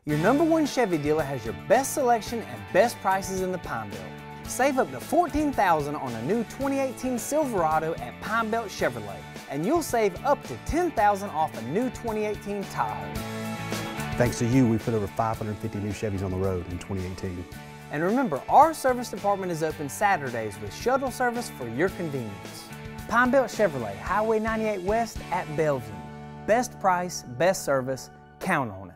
Your #1 Chevy dealer has your best selection and best prices in the Pine Belt. Save up to $14,000 on a new 2018 Silverado at Pine Belt Chevrolet, and you'll save up to $10,000 off a new 2018 Tahoe. Thanks to you, we put over 550 new Chevys on the road in 2018. And remember, our service department is open Saturdays with shuttle service for your convenience. Pine Belt Chevrolet, Highway 98 West at Bellevue. Best price, best service, count on it.